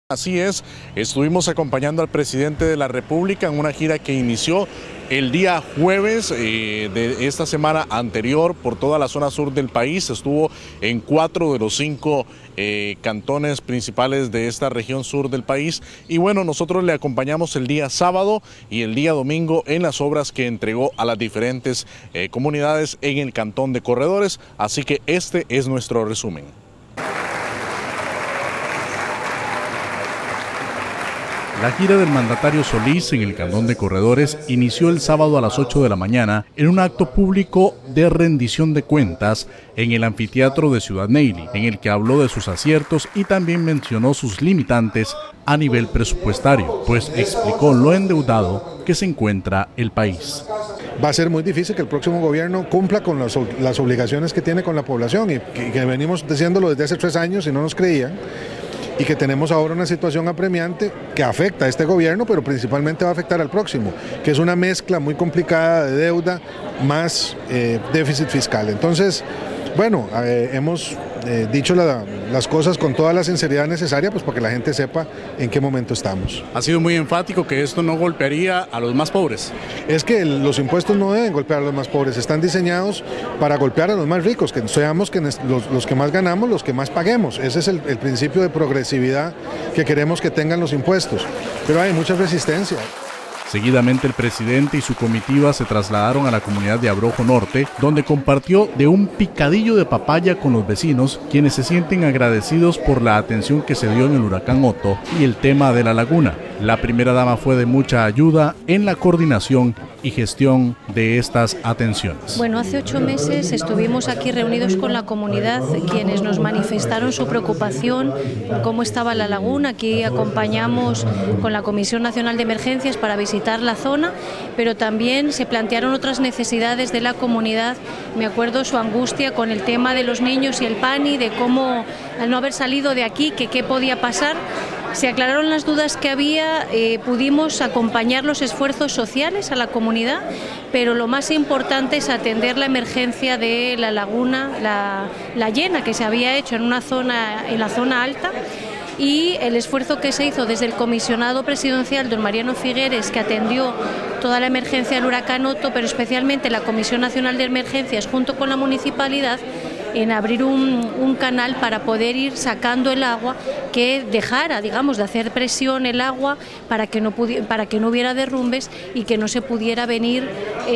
Así es, estuvimos acompañando al presidente de la República en una gira que inició el día jueves de esta semana anterior por toda la zona sur del país. Estuvo en 4 de los 5 cantones principales de esta región sur del país. Y bueno, nosotros le acompañamos el día sábado y el día domingo en las obras que entregó a las diferentes comunidades en el cantón de Corredores. Así que este es nuestro resumen. La gira del mandatario Solís en el cantón de Corredores inició el sábado a las 8 de la mañana en un acto público de rendición de cuentas en el anfiteatro de Ciudad Neily, en el que habló de sus aciertos y también mencionó sus limitantes a nivel presupuestario, pues explicó lo endeudado que se encuentra el país. Va a ser muy difícil que el próximo gobierno cumpla con las obligaciones que tiene con la población y que venimos diciéndolo desde hace 3 años y no nos creían. Y que tenemos ahora una situación apremiante que afecta a este gobierno, pero principalmente va a afectar al próximo, que es una mezcla muy complicada de deuda más déficit fiscal. Entonces, bueno, hemos dicho las cosas con toda la sinceridad necesaria, pues para que la gente sepa en qué momento estamos. Ha sido muy enfático que esto no golpearía a los más pobres. Es que los impuestos no deben golpear a los más pobres, están diseñados para golpear a los más ricos, que seamos los que más ganamos, los que más paguemos. Ese es el principio de progresividad que queremos que tengan los impuestos, pero hay mucha resistencia. Seguidamente el presidente y su comitiva se trasladaron a la comunidad de Abrojo Norte, donde compartió de un picadillo de papaya con los vecinos, quienes se sienten agradecidos por la atención que se dio en el huracán Otto y el tema de la laguna. La primera dama fue de mucha ayuda en la coordinación y gestión de estas atenciones. Bueno, hace 8 meses estuvimos aquí reunidos con la comunidad, quienes nos manifestaron su preocupación por cómo estaba la laguna. Aquí acompañamos con la Comisión Nacional de Emergencias para visitar la zona, pero también se plantearon otras necesidades de la comunidad. Me acuerdo su angustia con el tema de los niños y el PANI, de cómo al no haber salido de aquí, que qué podía pasar. Se aclararon las dudas que había, pudimos acompañar los esfuerzos sociales a la comunidad, pero lo más importante es atender la emergencia de la laguna, la llena que se había hecho en la zona alta, y el esfuerzo que se hizo desde el comisionado presidencial, don Mariano Figueres, que atendió toda la emergencia del huracán Otto, pero especialmente la Comisión Nacional de Emergencias junto con la municipalidad, en abrir un canal para poder ir sacando el agua, que dejara, digamos, de hacer presión el agua para que no hubiera derrumbes y que no se pudiera venir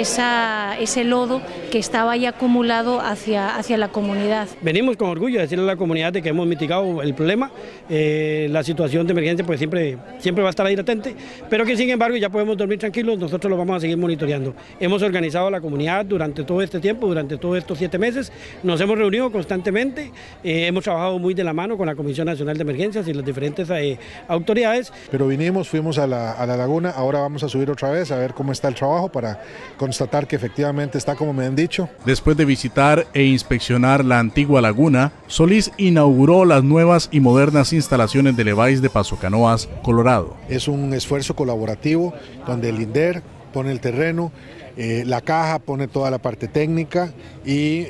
ese lodo que estaba ahí acumulado hacia la comunidad. Venimos con orgullo a decirle a la comunidad de que hemos mitigado el problema. La situación de emergencia pues siempre va a estar ahí latente, pero que sin embargo ya podemos dormir tranquilos, nosotros lo vamos a seguir monitoreando. Hemos organizado a la comunidad durante todo este tiempo, durante todos estos 7 meses, nos hemos reunido constantemente, hemos trabajado muy de la mano con la Comisión Nacional de Emergencias y las diferentes autoridades. Pero fuimos a la laguna, ahora vamos a subir otra vez a ver cómo está el trabajo para constatar que efectivamente está como me han dicho. Después de visitar e inspeccionar la antigua laguna, Solís inauguró las nuevas y modernas instalaciones de Levi's de Paso Canoas, Colorado. Es un esfuerzo colaborativo donde el INDER pone el terreno, la caja pone toda la parte técnica y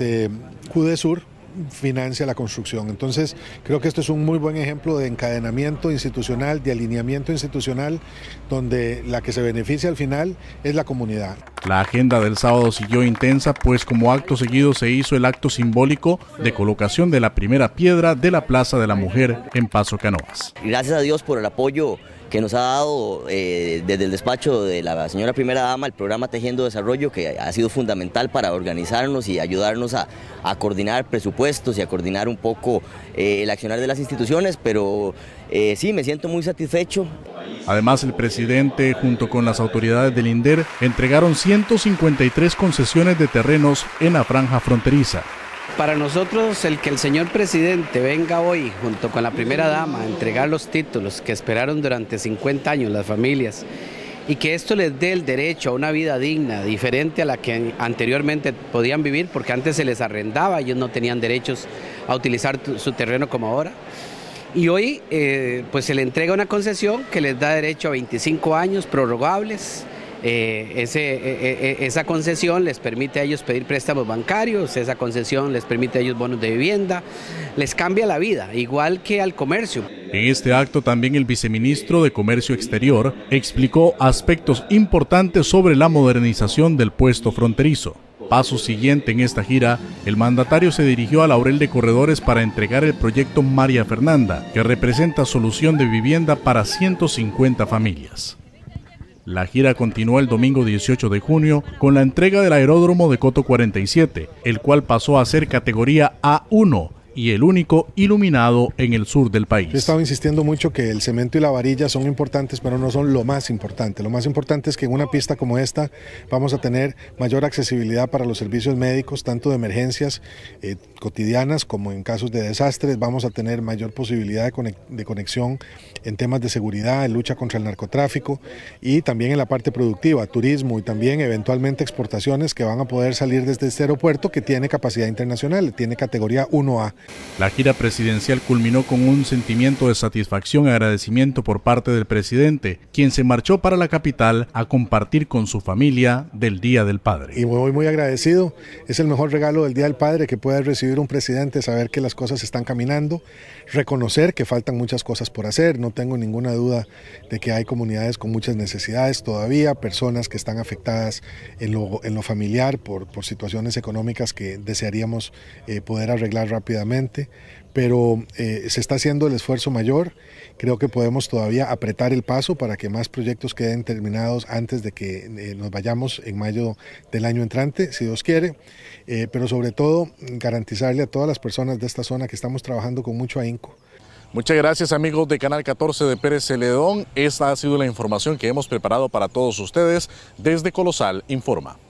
CUDESUR financia la construcción. Entonces creo que esto es un muy buen ejemplo de encadenamiento institucional, de alineamiento institucional, donde la que se beneficia al final es la comunidad. La agenda del sábado siguió intensa, pues como acto seguido se hizo el acto simbólico de colocación de la primera piedra de la Plaza de la Mujer en Paso Canoas. Gracias a Dios por el apoyo que nos ha dado desde el despacho de la señora primera dama, el programa Tejiendo Desarrollo, que ha sido fundamental para organizarnos y ayudarnos a coordinar presupuestos y a coordinar un poco el accionar de las instituciones, pero sí, me siento muy satisfecho. Además, el presidente, junto con las autoridades del INDER, entregaron 153 concesiones de terrenos en la franja fronteriza. Para nosotros, el que el señor presidente venga hoy, junto con la primera dama, a entregar los títulos que esperaron durante 50 años las familias, y que esto les dé el derecho a una vida digna, diferente a la que anteriormente podían vivir, porque antes se les arrendaba, ellos no tenían derechos a utilizar su terreno como ahora. Y hoy pues se le entrega una concesión que les da derecho a 25 años prorrogables, esa concesión les permite a ellos pedir préstamos bancarios, esa concesión les permite a ellos bonos de vivienda, les cambia la vida, igual que al comercio. En este acto también el viceministro de Comercio Exterior explicó aspectos importantes sobre la modernización del puesto fronterizo. Paso siguiente en esta gira, el mandatario se dirigió a Laurel de Corredores para entregar el proyecto María Fernanda, que representa solución de vivienda para 150 familias. La gira continuó el domingo 18 de junio con la entrega del aeródromo de Coto 47, el cual pasó a ser categoría A1 y el único iluminado en el sur del país. He estado insistiendo mucho que el cemento y la varilla son importantes, pero no son lo más importante. Lo más importante es que en una pista como esta vamos a tener mayor accesibilidad para los servicios médicos, tanto de emergencias cotidianas como en casos de desastres. Vamos a tener mayor posibilidad de conexión en temas de seguridad, en lucha contra el narcotráfico y también en la parte productiva, turismo y también eventualmente exportaciones que van a poder salir desde este aeropuerto que tiene capacidad internacional, tiene categoría 1A. La gira presidencial culminó con un sentimiento de satisfacción y agradecimiento por parte del presidente, quien se marchó para la capital a compartir con su familia del Día del Padre. Y voy muy agradecido, es el mejor regalo del Día del Padre que puede recibir un presidente, saber que las cosas están caminando, reconocer que faltan muchas cosas por hacer, no tengo ninguna duda de que hay comunidades con muchas necesidades todavía, personas que están afectadas en lo familiar por situaciones económicas que desearíamos poder arreglar rápidamente. Pero se está haciendo el esfuerzo mayor, creo que podemos todavía apretar el paso para que más proyectos queden terminados antes de que nos vayamos en mayo del año entrante, si Dios quiere, pero sobre todo garantizarle a todas las personas de esta zona que estamos trabajando con mucho ahínco. Muchas gracias amigos de Canal 14 de Pérez Celedón, esta ha sido la información que hemos preparado para todos ustedes desde Colosal Informa.